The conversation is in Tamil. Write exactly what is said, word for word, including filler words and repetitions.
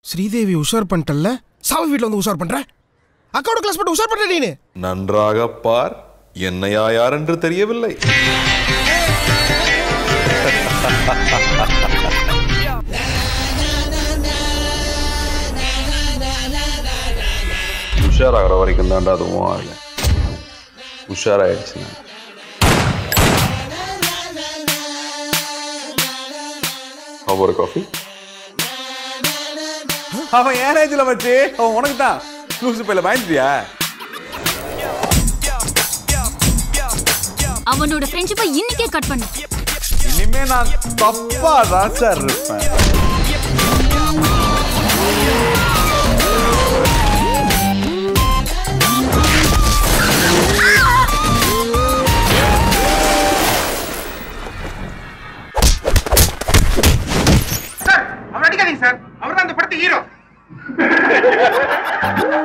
ஸ்ரீதேவி உஷார் பண்ணிட்டல்ல, சாவி வீட்டில் வந்து உஷார் பண்ற. அக்காவோட கிளாஸ் பண்ண உஷார் பண்ற நீனு. நன்றாக பார், என்னையா யார் என்று தெரியவில்லை. உஷாராகிற வரைக்கும் தாண்டா அதுவும் ஆகல. உஷாராயிடுச்சு. ஒரு காஃபி. அவன் ஏன் ஏஜ்ல வச்சு அவன் உனக்கு தான் லூசு பையில பயந்துட்டியா? அவனோட ஃப்ரெண்ட்ஷிப்பை இன்னைக்கே கட் பண்ணு. இனிமே நான் தப்பா தான் சார் இருப்பேன். சார், அவர் அடிக்காதீங்க சார். அவர் தான் அந்த படத்து ஹீரோ.